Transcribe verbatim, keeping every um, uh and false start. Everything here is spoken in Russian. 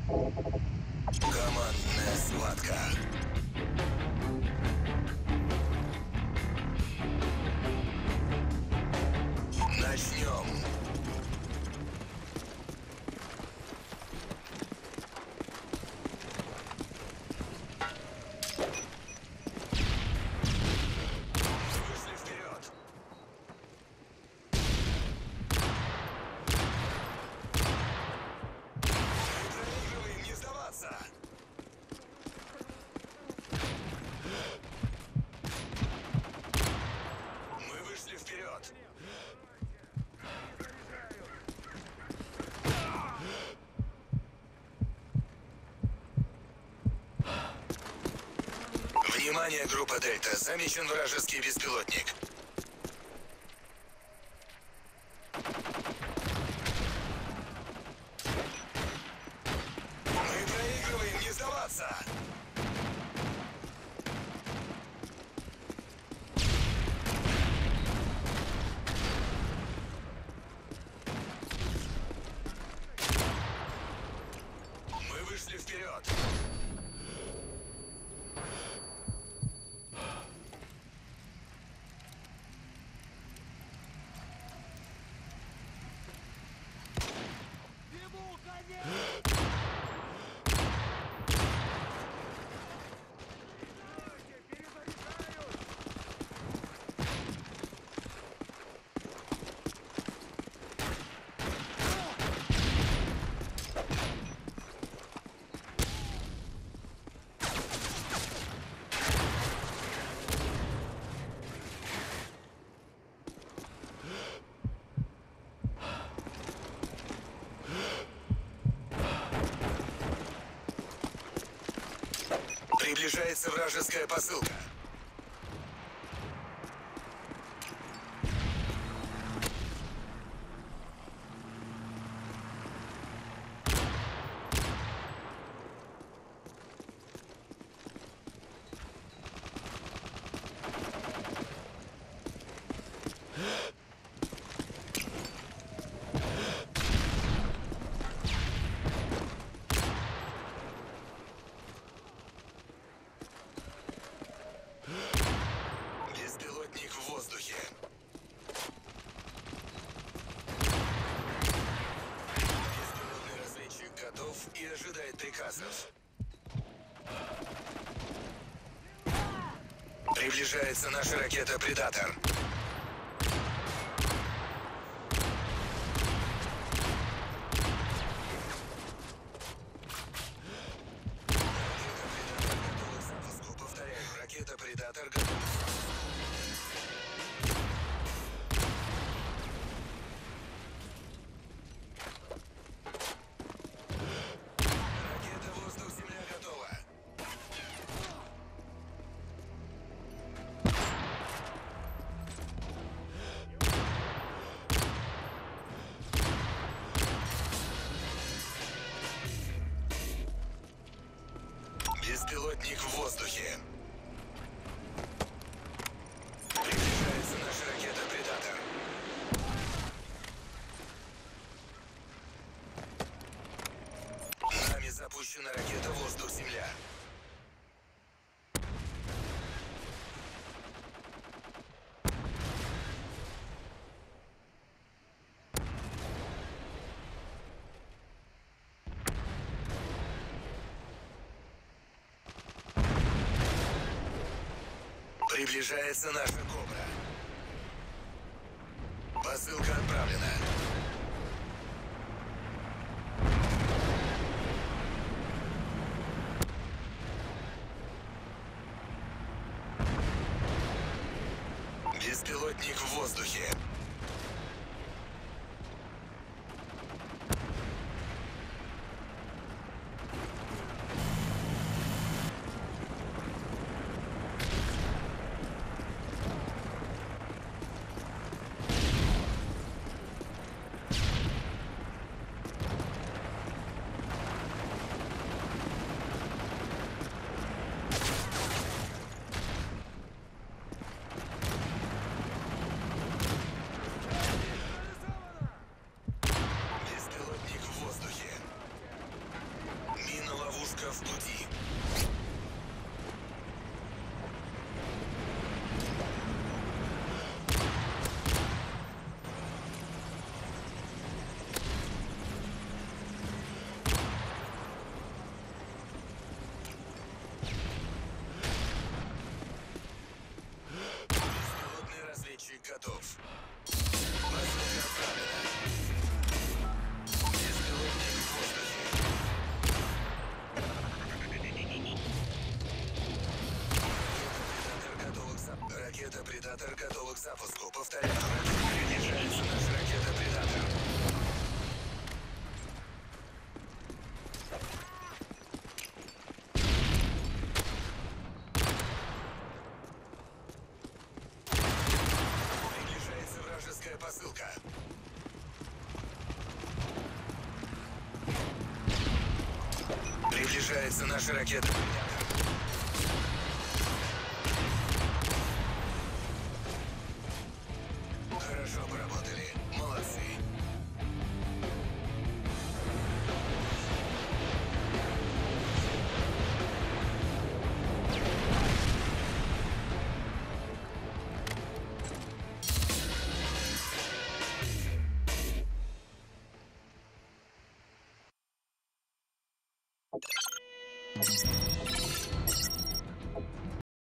Командная схватка. Начнем. Вышли вперед. Мы проигрываем, не сдаваться. Мы вышли вперед. Внимание, группа Дельта. Замечен вражеский беспилотник. Мы проигрываем, не сдаваться. Мы вышли вперед. Приближается вражеская посылка. Беспилотник в воздухе. Беспилотный разведчик готов и ожидает приказов. Приближается наша ракета «Предатор». Повторяю, ракета «Предатор» готова. Ракета «Воздух-Земля» готова. Беспилотник в воздухе. Приближается наша ракета «Предатор». Нами запущена ракета «Воздух-Земля». Приближается наша «Кобра». Посылка отправлена. Беспилотник в воздухе. Приближается наша ракета. Хорошо поработали. Молодцы. You